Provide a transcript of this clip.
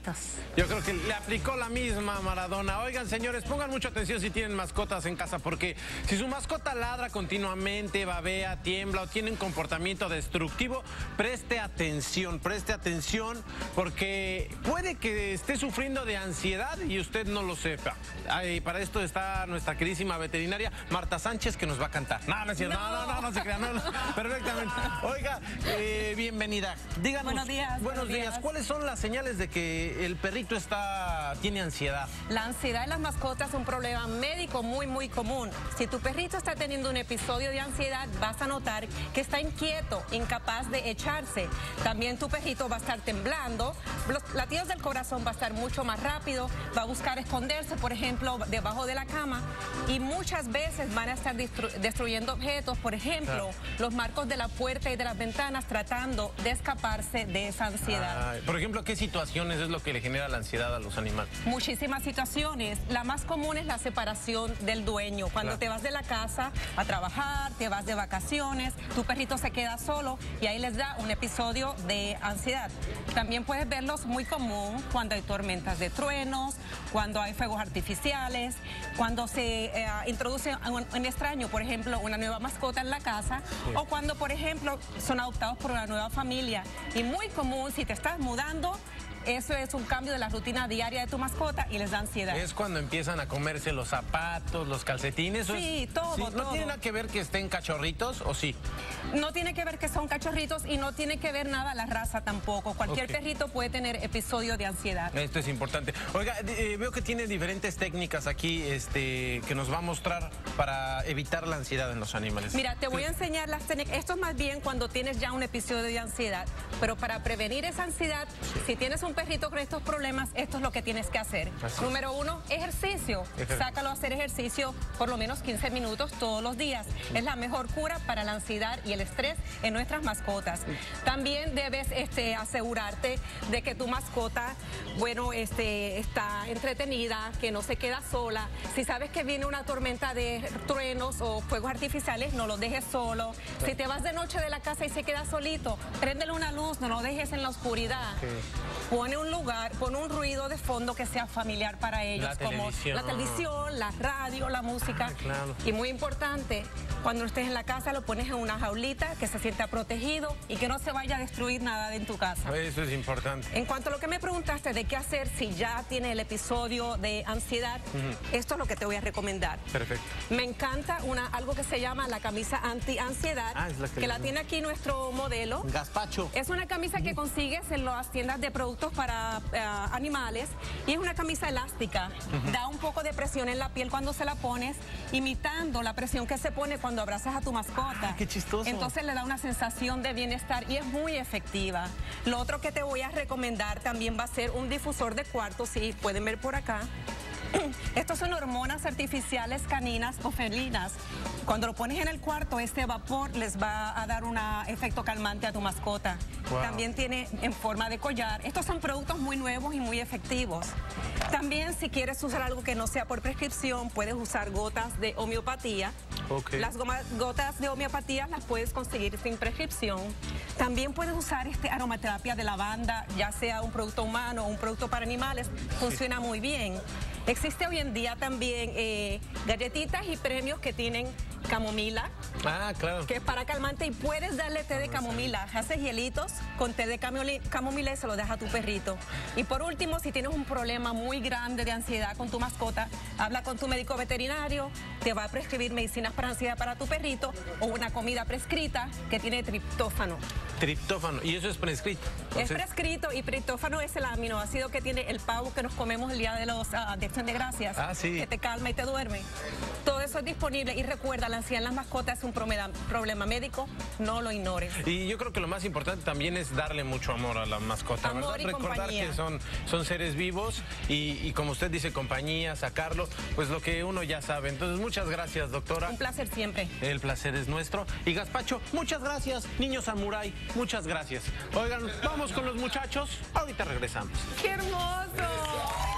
mascotas. Yo creo que le aplicó la misma Maradona. Oigan, señores, pongan mucha atención si tienen mascotas en casa, porque si su mascota ladra continuamente, babea, tiembla o tiene un comportamiento destructivo, preste atención, porque puede que esté sufriendo de ansiedad y usted no lo sepa. Para esto está nuestra queridísima veterinaria Marta Sánchez, que nos va a cantar. No se crean, perfectamente. Oiga, bienvenida. Díganos. Buenos días. Buenos días. ¿Cuáles son las señales de que el perrito tiene ansiedad? La ansiedad en las mascotas es un problema médico muy común. Si tu perrito está teniendo un episodio de ansiedad, vas a notar que está inquieto, incapaz de echarse. También tu perrito va a estar temblando, los latidos del corazón va a estar mucho más rápido, va a buscar esconderse, por ejemplo, debajo de la cama, y muchas veces van a estar destruyendo objetos, por ejemplo, los marcos de la puerta y de las ventanas, tratando de escaparse de esa ansiedad. Por ejemplo, ¿qué situaciones es lo que le genera la ansiedad a los animales? Muchísimas situaciones. La más común es la separación del dueño. Cuando te vas de la casa a trabajar, te vas de vacaciones, tu perrito se queda solo y ahí les da un episodio de ansiedad. También puedes verlos muy común cuando hay tormentas de truenos, cuando hay fuegos artificiales, cuando se introduce un extraño, por ejemplo, una nueva mascota en la casa, o cuando, por ejemplo, son adoptados por una nueva familia. Y muy común, si te estás mudando, eso es un cambio de la rutina diaria de tu mascota y les da ansiedad. Es cuando empiezan a comerse los zapatos, los calcetines. Sí, todo. ¿No tiene nada que ver que estén cachorritos o sí? No tiene que ver que son cachorritos y no tiene que ver nada la raza tampoco. Cualquier perrito puede tener episodio de ansiedad. Esto es importante. Oiga, veo que tiene diferentes técnicas aquí que nos va a mostrar para evitar la ansiedad en los animales. Mira, te voy a enseñar las técnicas. Esto es más bien cuando tienes ya un episodio de ansiedad. Pero para prevenir esa ansiedad, si tienes un perrito con estos problemas, esto es lo que tienes que hacer. Número 1, ejercicio. Sácalo a hacer ejercicio por lo menos 15 minutos todos los días. Es la mejor cura para la ansiedad y el estrés en nuestras mascotas. También debes asegurarte de que tu mascota, está entretenida, que no se queda sola. Si sabes que viene una tormenta de truenos o fuegos artificiales, no lo dejes solo. Si te vas de noche de la casa y se queda solito, préndele una luz, no lo dejes en la oscuridad. Pone un ruido de fondo que sea familiar para ellos, como la televisión, la radio, la música. Y muy importante, cuando estés en la casa lo pones en una jaulita que se sienta protegido y que no se vaya a destruir nada en tu casa. Eso es importante. En cuanto a lo que me preguntaste de qué hacer si ya tiene el episodio de ansiedad, esto es lo que te voy a recomendar. Perfecto. Me encanta algo que se llama la camisa anti-ansiedad, que la tiene aquí nuestro modelo. Gazpacho. Es una camisa que consigues en las tiendas de productos para animales y es una camisa elástica. Da un poco de presión en la piel cuando se la pones, imitando la presión que se pone cuando abrazas a tu mascota. ¡Qué chistoso! Entonces le da una sensación de bienestar y es muy efectiva. Lo otro que te voy a recomendar también va a ser un difusor de cuarto, si pueden ver por acá. Estos son hormonas artificiales caninas o felinas. Cuando lo pones en el cuarto, este vapor les va a dar un efecto calmante a tu mascota. También tiene en forma de collar. Estos son productos muy nuevos y muy efectivos. También, si quieres usar algo que no sea por prescripción, puedes usar gotas de homeopatía. Las gotas de homeopatía las puedes conseguir sin prescripción. También puedes usar aromaterapia de lavanda, ya sea un producto humano o un producto para animales. Funciona muy bien. Existe hoy en día también galletitas y premios que tienen camomila, que es para calmante, y puedes darle té de camomila. Haces hielitos con té de camomila y se lo dejas a tu perrito. Y por último, si tienes un problema muy grande de ansiedad con tu mascota, habla con tu médico veterinario, te va a prescribir medicinas para ansiedad para tu perrito o una comida prescrita que tiene triptófano. Triptófano, y eso es prescrito. Es prescrito, y triptófano es el aminoácido que tiene el pavo que nos comemos el día de Acción de Gracias, que te calma y te duerme. Todo eso es disponible, y recuerda, la ansiedad en las mascotas es un problema médico, no lo ignores. Y yo creo que lo más importante también es darle mucho amor a la mascota, amor ¿verdad? y Recordar compañía. que son seres vivos y como usted dice, compañía, sacarlo, pues lo que uno ya sabe. Entonces, muchas gracias, doctora. Un placer siempre. El placer es nuestro. Y Gazpacho, muchas gracias. Niño Samurai, muchas gracias. Oigan, vamos con los muchachos. Ahorita regresamos. ¡Qué hermoso!